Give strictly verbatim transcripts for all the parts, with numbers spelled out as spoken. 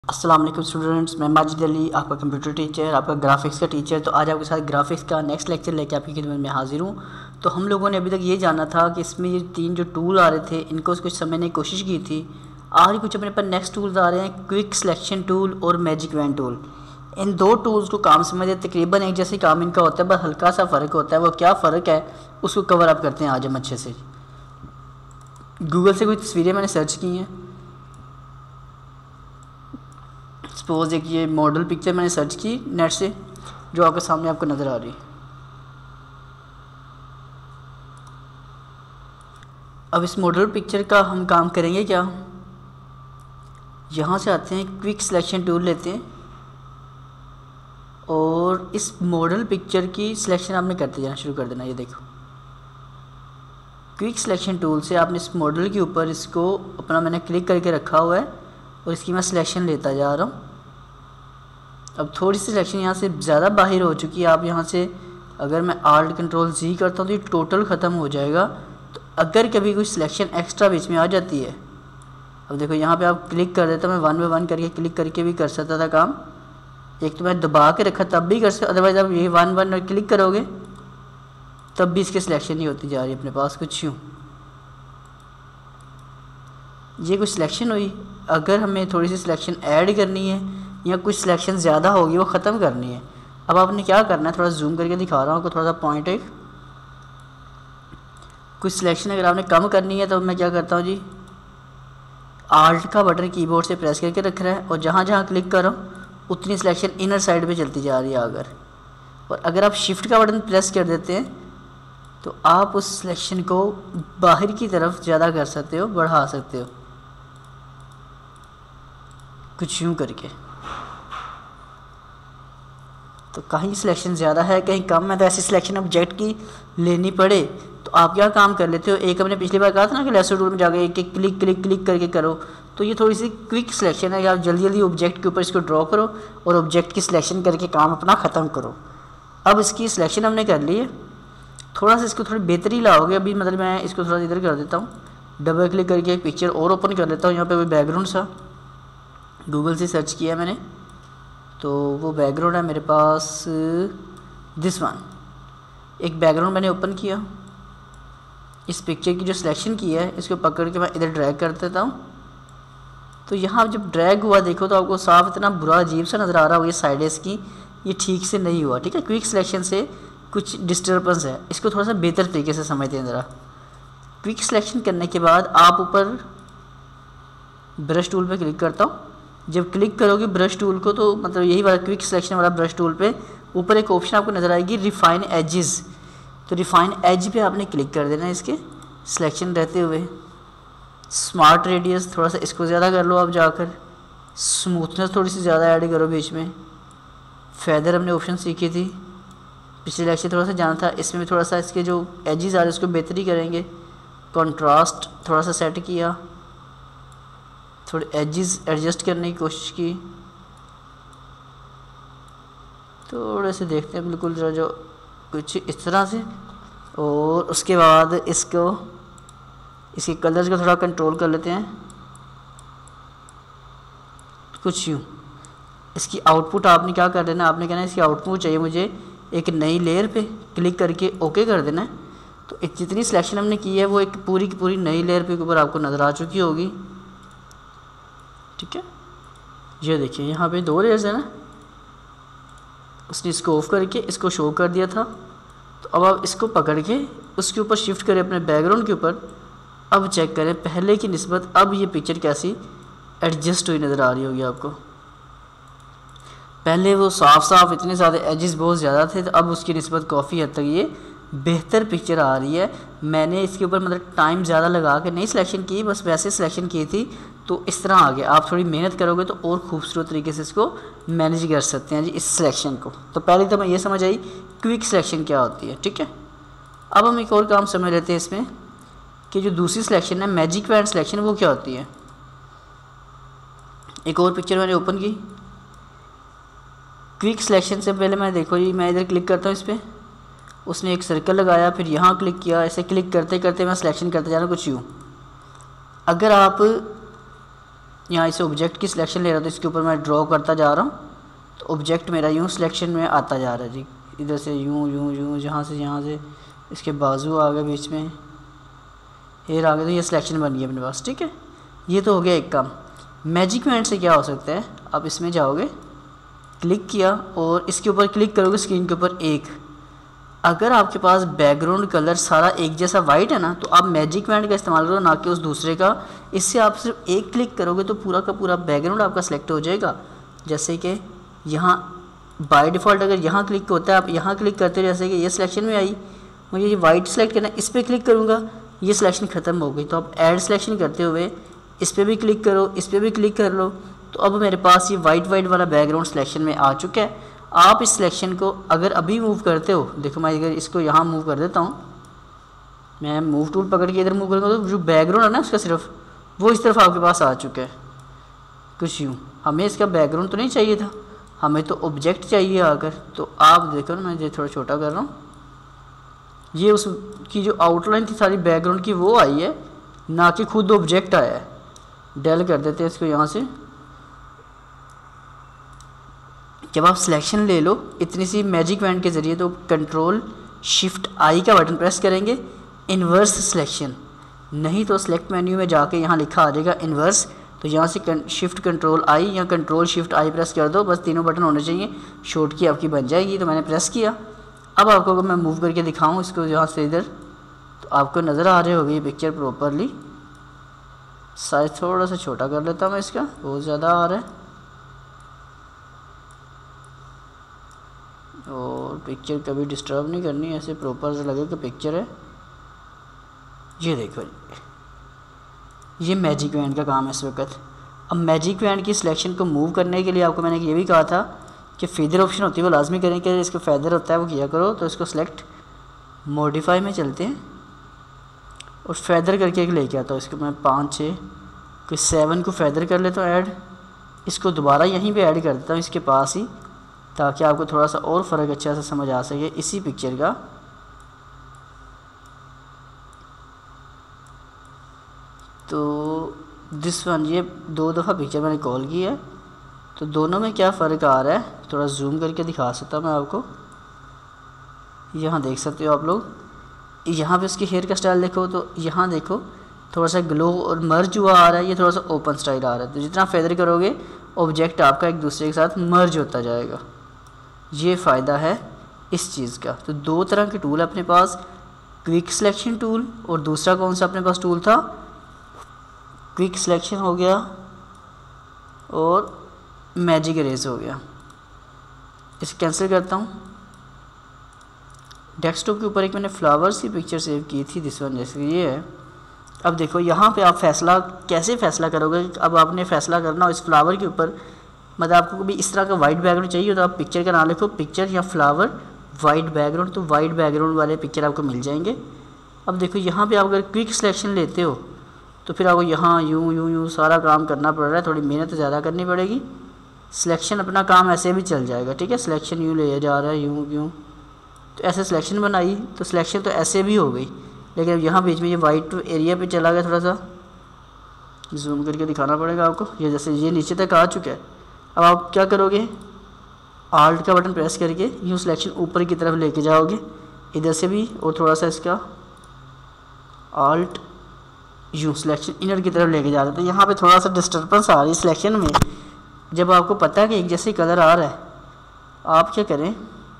अस्सलाम वालेकुम स्टूडेंट्स, मैं माजिद अली, आपका कंप्यूटर टीचर, आपका ग्राफिक्स का टीचर। तो आज आपके साथ ग्राफिक्स का नेक्स्ट लेक्चर लेके आपकी खिदमत में हाजिर हूँ। तो हम लोगों ने अभी तक ये जाना था कि इसमें ये तीन जो टूल आ रहे थे इनको कुछ समझने की कोशिश की थी। आज कुछ अपने पर नेक्स्ट टूल्स आ रहे हैं, क्विक सिलेक्शन टूल और मैजिक वैन टूल। इन दो टूल्स को काम समझते तकरीबन एक जैसे काम इनका होता है, बस हल्का सा फ़र्क होता है। वो क्या फ़र्क है उसको कवर अप करते हैं आज हम अच्छे से। गूगल से कोई तस्वीरें मैंने सर्च की हैं। सपोज एक ये मॉडल पिक्चर मैंने सर्च की नेट से, जो आपके सामने आपको नज़र आ रही है। अब इस मॉडल पिक्चर का हम काम करेंगे क्या, यहाँ से आते हैं, क्विक सिलेक्शन टूल लेते हैं और इस मॉडल पिक्चर की सिलेक्शन आपने करते जाना शुरू कर देना। ये देखो, क्विक सिलेक्शन टूल से आपने इस मॉडल के ऊपर इसको अपना मैंने क्लिक करके रखा हुआ है और इसकी मैं सिलेक्शन लेता जा रहा हूँ। अब थोड़ी सी सिलेक्शन यहाँ से ज़्यादा बाहर हो चुकी है। आप यहाँ से अगर मैं आल्ट कंट्रोल जी करता हूँ तो ये टोटल ख़त्म हो जाएगा। तो अगर कभी कोई सिलेक्शन एक्स्ट्रा बीच में आ जाती है, अब देखो यहाँ पे आप क्लिक कर देता, मैं वन बाई वन करके क्लिक करके भी कर सकता था काम। एक तो मैं दबा के रखा तब भी कर सकता, अदरवाइज़ आप ये वन वन क्लिक करोगे तब भी इसकी सिलेक्शन नहीं होती जा रही अपने पास कुछ यूँ। ये कुछ सिलेक्शन हुई। अगर हमें थोड़ी सी सिलेक्शन ऐड करनी है या कुछ सिलेक्शन ज़्यादा होगी वो ख़त्म करनी है, अब आपने क्या करना है, थोड़ा जूम करके दिखा रहा हूँ आपको, थोड़ा सा पॉइंट एक। कुछ सिलेक्शन अगर आपने कम करनी है तो मैं क्या करता हूँ जी, आल्ट का बटन कीबोर्ड से प्रेस करके रख रहा है और जहाँ जहाँ क्लिक करो उतनी सिलेक्शन इनर साइड पे चलती जा रही है अगर। और अगर आप शिफ्ट का बटन प्रेस कर देते हैं तो आप उस सिलेक्शन को बाहर की तरफ ज़्यादा कर सकते हो, बढ़ा सकते हो कुछ यूँ करके। तो कहीं सिलेक्शन ज़्यादा है कहीं कम है, तो ऐसी सिलेक्शन ऑब्जेक्ट की लेनी पड़े तो आप क्या काम कर लेते हो, एक हमने पिछली बार कहा था ना कि लेसर टूल में जाके एक एक क्लिक क्लिक क्लिक करके करो। तो ये थोड़ी सी क्विक सिलेक्शन है, आप जल्दी जल्दी ऑब्जेक्ट के ऊपर इसको ड्रॉ करो और ऑब्जेक्ट की सिलेक्शन करके काम अपना ख़त्म करो। अब इसकी सिलेक्शन हमने कर ली है, थोड़ा सा इसको थोड़ी बेहतरी लाओगे। अभी मतलब मैं इसको थोड़ा इधर कर देता हूँ, डबल क्लिक करके एक पिक्चर और ओपन कर लेता हूँ। यहाँ पर कोई बैकग्राउंड सा गूगल से सर्च किया मैंने, तो वो बैकग्राउंड है मेरे पास दिस वन। एक बैकग्राउंड मैंने ओपन किया, इस पिक्चर की जो सिलेक्शन की है इसको पकड़ के मैं इधर ड्रैग कर देता हूँ। तो यहाँ जब ड्रैग हुआ देखो तो आपको साफ इतना बुरा अजीब सा नज़र आ रहा होगा, ये साइड इसकी ये ठीक से नहीं हुआ। ठीक है, क्विक सिलेक्शन से कुछ डिस्टर्बेंस है, इसको थोड़ा सा बेहतर तरीके से समझते हैं ज़रा। क्विक सिलेक्शन करने के बाद आप ऊपर ब्रश टूल पर क्लिक करता हूँ। जब क्लिक करोगे ब्रश टूल को तो मतलब यही वाला क्विक सिलेक्शन वाला ब्रश टूल पे ऊपर एक ऑप्शन आपको नज़र आएगी रिफाइन एजेस। तो रिफाइन एज पे आपने क्लिक कर देना इसके सिलेक्शन रहते हुए। स्मार्ट रेडियस थोड़ा सा इसको ज़्यादा कर लो आप जाकर, स्मूथनेस थोड़ी सी ज़्यादा ऐड करो बीच में। फेदर हमने ऑप्शन सीखी थी, पिछले लेक्चर थोड़ा सा जाना था, इसमें भी थोड़ा सा इसके जो एजेस आ रहे हैं उसको बेहतरी करेंगे। कॉन्ट्रास्ट थोड़ा सा सेट किया, थोड़े एजेस एडजस्ट करने की कोशिश की, थोड़े से देखते हैं बिल्कुल जरा जो कुछ इस तरह से। और उसके बाद इसको इसके कलर्स को थोड़ा कंट्रोल कर लेते हैं कुछ यूँ। इसकी आउटपुट आपने क्या कर देना, आपने कहना है इसकी आउटपुट चाहिए मुझे एक नई लेयर पे क्लिक करके ओके कर देना है। तो जितनी सिलेक्शन हमने की है वो एक पूरी की पूरी नई लेयर पे ऊपर आपको नज़र आ चुकी होगी। ठीक है, ये देखिए यहाँ पे दो लेयर्स है ना, उसने इसको ऑफ करके इसको शो कर दिया था। तो अब आप इसको पकड़ के उसके ऊपर शिफ्ट करें अपने बैकग्राउंड के ऊपर। अब चेक करें पहले की निस्बत अब ये पिक्चर कैसी एडजस्ट हुई नज़र आ रही होगी आपको। पहले वो साफ साफ इतने ज़्यादा एजेस बहुत ज़्यादा थे, तो अब उसकी निस्बत काफ़ी हद तक ये बेहतर पिक्चर आ रही है। मैंने इसके ऊपर मतलब टाइम ज़्यादा लगा के नहीं सिलेक्शन की, बस वैसे सिलेक्शन की थी तो इस तरह आ गया। आप थोड़ी मेहनत करोगे तो और खूबसूरत तरीके से इसको मैनेज कर सकते हैं जी इस सिलेक्शन को। तो पहले तो मैं ये समझ आई क्विक सिलेक्शन क्या होती है। ठीक है, अब हम एक और काम समझ लेते हैं इसमें कि जो दूसरी सिलेक्शन है मैजिक वैन सिलेक्शन, वो क्या होती है। एक और पिक्चर मैंने ओपन की, क्विक सिलेक्शन से पहले मैं देखो जी मैं इधर क्लिक करता हूँ इस पर, उसने एक सर्कल लगाया, फिर यहाँ क्लिक किया, ऐसे क्लिक करते करते मैं सिलेक्शन करते जा रहा हूँ कुछ यूँ। अगर आप यहाँ इसे ऑब्जेक्ट की सिलेक्शन ले रहा हूँ, तो इसके ऊपर मैं ड्रॉ करता जा रहा हूँ, तो ऑब्जेक्ट मेरा यूँ सिलेक्शन में आता जा रहा है जी। इधर से यूँ यूँ यूँ, जहाँ से यहाँ से इसके बाजू आ गए, बीच में हेयर आ गए, तो ये सिलेक्शन बन गई अपने पास। ठीक है, ये तो हो गया एक काम। मैजिक वैंड से क्या हो सकता है, आप इसमें जाओगे, क्लिक किया और इसके ऊपर क्लिक करोगे स्क्रीन के ऊपर एक, अगर आपके पास बैकग्राउंड कलर सारा एक जैसा वाइट है ना, तो आप मैजिक वैंड का इस्तेमाल करो, ना कि उस दूसरे का। इससे आप सिर्फ एक क्लिक करोगे तो पूरा का पूरा बैकग्राउंड आपका सेलेक्ट हो जाएगा। जैसे कि यहाँ बाय डिफ़ॉल्ट अगर यहाँ क्लिक होता है, आप यहाँ क्लिक करते हो, जैसे कि ये सिलेक्शन में आई, मुझे ये वाइट सेलेक्ट करना है, इस पर क्लिक करूँगा, ये सिलेक्शन ख़त्म हो गई। तो आप ऐड सिलेक्शन करते हुए इस पर भी क्लिक करो, इस पर भी क्लिक कर लो, तो अब मेरे पास ये वाइट वाइट वाला बैकग्राउंड सिलेक्शन में आ चुका है। आप इस सिलेक्शन को अगर अभी मूव करते हो, देखो मैं अगर इसको यहाँ मूव कर देता हूँ, मैं मूव टूल पकड़ के इधर मूव करूँगा, तो जो बैकग्राउंड है ना उसका सिर्फ वो इस तरफ आपके पास आ चुका है, कुछ यूँ। हमें इसका बैकग्राउंड तो नहीं चाहिए था, हमें तो ऑब्जेक्ट चाहिए आकर। तो आप देखो ना, मैं ये थोड़ा छोटा कर रहा हूँ, ये उसकी जो आउटलाइन थी सारी बैकग्राउंड की वो आई है, ना कि खुद ऑब्जेक्ट आया है। डेल कर देते हैं इसको यहाँ से। जब आप सिलेक्शन ले लो इतनी सी मैजिक वैंड के ज़रिए, तो कंट्रोल शिफ्ट आई का बटन प्रेस करेंगे, इन्वर्स सिलेक्शन, नहीं तो सेलेक्ट मेन्यू में जाके यहाँ लिखा आ जाएगा इन्वर्स, तो यहाँ से शिफ्ट कंट्रोल आई या कंट्रोल शिफ्ट आई प्रेस कर दो, बस तीनों बटन होने चाहिए, शॉर्ट की आपकी बन जाएगी। तो मैंने प्रेस किया। अब आपको अगर मैं मूव करके दिखाऊँ इसको यहाँ से इधर, तो आपको नज़र आ रही होगी ये पिक्चर प्रॉपरली। साइज थोड़ा सा छोटा कर लेता हूँ मैं इसका, बहुत ज़्यादा आ रहा है। और पिक्चर कभी डिस्टर्ब नहीं करनी, ऐसे प्रॉपर से लगे कि पिक्चर है। ये देखो, ये मैजिक वैंड का काम है इस वक्त। अब मैजिक वैंड की सिलेक्शन को मूव करने के लिए आपको मैंने ये भी कहा था कि फेदर ऑप्शन होती है वो लाजमी करें, कि इसको फेदर होता है वो किया करो। तो इसको सेलेक्ट मॉडिफाई में चलते हैं और फेदर करके एक लेके आता हूँ। इसको मैं पाँच छः कोई सेवन को फेदर कर लेता हूँ ऐड। इसको दोबारा यहीं पे ऐड कर देता हूँ इसके पास ही, ताकि आपको थोड़ा सा और फ़र्क अच्छा से समझ आ सके इसी पिक्चर का। तो दिस वन, ये दो दफ़ा पिक्चर मैंने कॉल की है, तो दोनों में क्या फ़र्क आ रहा है थोड़ा जूम करके दिखा सकता हूँ मैं आपको। यहाँ देख सकते हो आप लोग, यहाँ पे उसकी हेयर का स्टाइल देखो, तो यहाँ देखो थोड़ा सा ग्लो और मर्ज हुआ आ रहा है, ये थोड़ा सा ओपन स्टाइल आ रहा है। तो जितना फेदर करोगे ऑब्जेक्ट आपका एक दूसरे के साथ मर्ज होता जाएगा। ये फ़ायदा है इस चीज़ का। तो दो तरह के टूल अपने पास, क्विक सिलेक्शन टूल और दूसरा कौन सा अपने पास टूल था, क्विक सिलेक्शन हो गया और मैजिक इरेज हो गया। इसे कैंसिल करता हूँ। डेस्कटॉप के ऊपर एक मैंने फ्लावर्स की पिक्चर सेव की थी, दिस वन, जैसे ये है। अब देखो यहाँ पे आप फैसला कैसे फ़ैसला करोगे। अब आपने फ़ैसला करना हो इस फ्लावर के ऊपर, मतलब आपको कभी इस तरह का वाइट बैकग्राउंड चाहिए तो आप पिक्चर का नाम लिखो, पिक्चर या फ्लावर वाइट बैकग्राउंड, तो वाइट बैकग्राउंड वाले पिक्चर आपको मिल जाएंगे। अब देखो यहाँ पे आप अगर क्विक सिलेक्शन लेते हो तो फिर आपको यहाँ यूँ यूँ यूँ सारा काम करना पड़ रहा है, थोड़ी मेहनत ज़्यादा करनी पड़ेगी। सिलेक्शन अपना काम ऐसे भी चल जाएगा, ठीक है। सिलेक्शन यूँ ले जा रहा है यूँ यूँ, तो ऐसे सिलेक्शन बनाई तो सिलेक्शन तो ऐसे भी हो गई, लेकिन अब यहाँ बीच में ये वाइट एरिया पे चला गया। थोड़ा सा जूम करके दिखाना पड़ेगा आपको। ये जैसे ये नीचे तक आ चुका है। अब आप क्या करोगे, आल्ट का बटन प्रेस करके यूँ सिलेक्शन ऊपर की तरफ लेके जाओगे, इधर से भी, और थोड़ा सा इसका आल्ट यूँ सिलेक्शन इनर की तरफ लेके जाते। तो यहाँ पे थोड़ा सा डिस्टर्बेंस आ रही है सिलेक्शन में। जब आपको पता है कि एक जैसे कलर आ रहा है, आप क्या करें,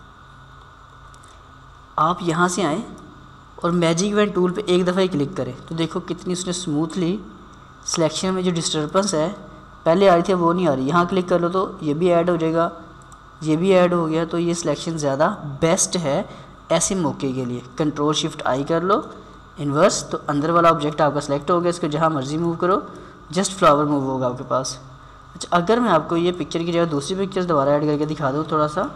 आप यहाँ से आएँ और मैजिक वैंड टूल पे एक दफ़ा ही क्लिक करें, तो देखो कितनी उसने स्मूथली सिलेक्शन में जो डिस्टर्बेंस है पहले आ रही थी वो नहीं आ रही। यहाँ क्लिक कर लो तो ये भी ऐड हो जाएगा, ये भी ऐड हो गया। तो ये सिलेक्शन ज़्यादा बेस्ट है ऐसे मौके के लिए। कंट्रोल शिफ्ट आई कर लो इन्वर्स, तो अंदर वाला ऑब्जेक्ट आपका सेलेक्ट हो गया। इसको जहाँ मर्जी मूव करो, जस्ट फ्लावर मूव होगा आपके पास। अच्छा, अगर मैं आपको ये पिक्चर की जगह दूसरी पिक्चर दोबारा ऐड करके दिखा दूँ थोड़ा सा,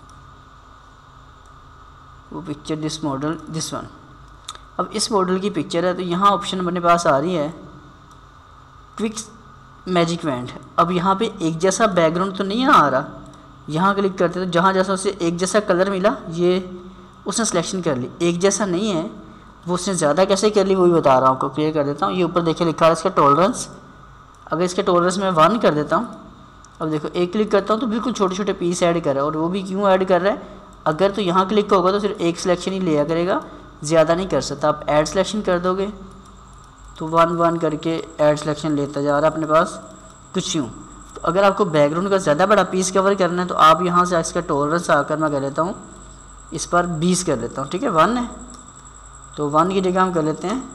वो picture this model this one, अब इस मॉडल की पिक्चर है, तो यहाँ ऑप्शन अपने पास आ रही है क्विक मैजिक वैंड। अब यहाँ पे एक जैसा बैकग्राउंड तो नहीं आ रहा, यहाँ क्लिक करते तो जहाँ जैसा उसे एक जैसा कलर मिला ये उसने सिलेक्शन कर ली। एक जैसा नहीं है, वो उसने ज़्यादा कैसे कर ली वो भी बता रहा हूँ आपको, क्लियर कर देता हूँ। ये ऊपर देखिए लिखा है इसका टॉलरेंस, अगर इसके टॉलरेंस में वन कर देता हूँ, अब देखो एक क्लिक करता हूँ तो बिल्कुल छोटे छोटे पीस ऐड कर रहा है, और वो भी क्यों ऐड कर रहा है, अगर तो यहाँ क्लिक होगा तो सिर्फ एक सिलेक्शन ही लिया करेगा, ज़्यादा नहीं कर सकता। आप ऐड सिलेक्शन कर दोगे तो वन वन करके ऐड सिलेक्शन लेता जा रहा है अपने पास कुछ यूँ। तो अगर आपको बैकग्राउंड का ज़्यादा बड़ा पीस कवर करना है तो आप यहाँ से इसका टॉलरेंस आकर मैं कर लेता हूँ इस पर बीस कर लेता हूँ, ठीक है, वन है तो वन की जगह हम कर लेते हैं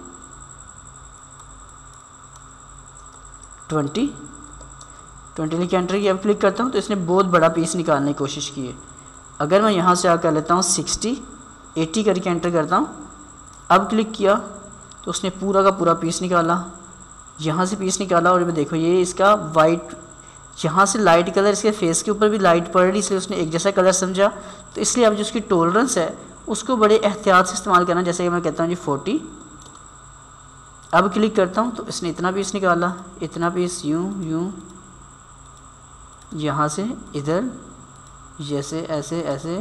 ट्वेंटी। ट्वेंटी लिख एंटर की, अब क्लिक करता हूँ तो इसने बहुत बड़ा पीस निकालने की कोशिश की है। अगर मैं यहाँ से आकर कर लेता हूँ सिक्सटी, एटी करके एंटर करता हूँ, अब क्लिक किया तो उसने पूरा का पूरा पीस निकाला, यहाँ से पीस निकाला, और ये देखो ये इसका वाइट, यहाँ से लाइट कलर इसके फेस के ऊपर भी लाइट पड़ रही, इसलिए उसने एक जैसा कलर समझा। तो इसलिए अब जो उसकी टॉलरेंस है उसको बड़े एहतियात से इस्तेमाल करना, जैसे कि मैं कहता हूँ जी फोर्टी। अब क्लिक करता हूँ तो इसने इतना पीस निकाला, इतना पीस यूँ यूँ, यहाँ से इधर, जैसे ऐसे ऐसे,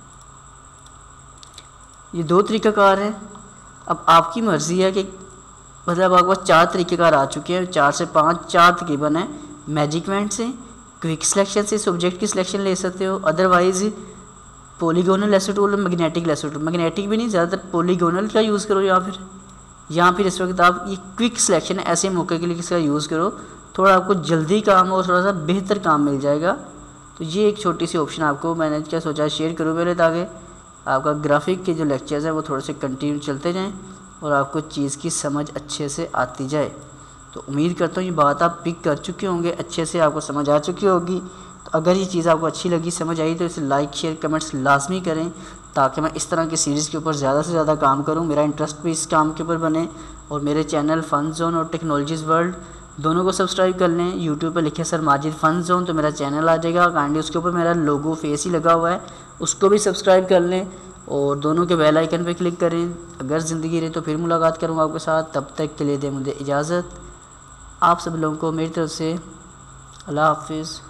ये दो तरीक़ाकार है। अब आपकी मर्ज़ी है कि मतलब आपके पास चार तरीक़ेकार आ चुके हैं, चार से पाँच, चार तकरीबन है। मैजिक वैंड से, क्विक सिलेक्शन से सब्जेक्ट की सिलेक्शन ले सकते हो, otherwise polygonal lasso tool, magnetic lasso tool, magnetic भी नहीं, ज़्यादातर पॉलीगोनल का यूज़ करो, या फिर या फिर इस वक्त आप ये क्विक सिलेक्शन ऐसे मौके के लिए इसका यूज़ करो, थोड़ा आपको जल्दी काम और थोड़ा सा बेहतर काम मिल जाएगा। तो ये एक छोटी सी ऑप्शन आपको मैंने क्या सोचा शेयर करूँ मेरे, ताकि आपका ग्राफिक के जो लेक्चर्स हैं वो थोड़े से कंटिन्यू चलते जाएं और आपको चीज़ की समझ अच्छे से आती जाए। तो उम्मीद करता हूँ ये बात आप पिक कर चुके होंगे, अच्छे से आपको समझ आ चुकी होगी। तो अगर ये चीज़ आपको अच्छी लगी, समझ आई, तो इसे लाइक शेयर कमेंट्स लाजमी करें, ताकि मैं इस तरह की सीरीज़ के ऊपर ज़्यादा से ज़्यादा काम करूँ, मेरा इंटरेस्ट भी इस काम के ऊपर बने। और मेरे चैनल फन जोन और टेक्नोलॉजीज़ वर्ल्ड दोनों को सब्सक्राइब कर लें। यूट्यूब पर लिखे सर माजिद फन जोन तो मेरा चैनल आ जाएगा, काइंडली उसके ऊपर मेरा लोगो फेस ही लगा हुआ है, उसको भी सब्सक्राइब कर लें और दोनों के बेल आइकन पर क्लिक करें। अगर ज़िंदगी रहे तो फिर मुलाकात करूँगा आपके साथ, तब तक के लिए दे मुझे इजाज़त। आप सब लोगों को मेरी तरफ से अल्लाह हाफिज़।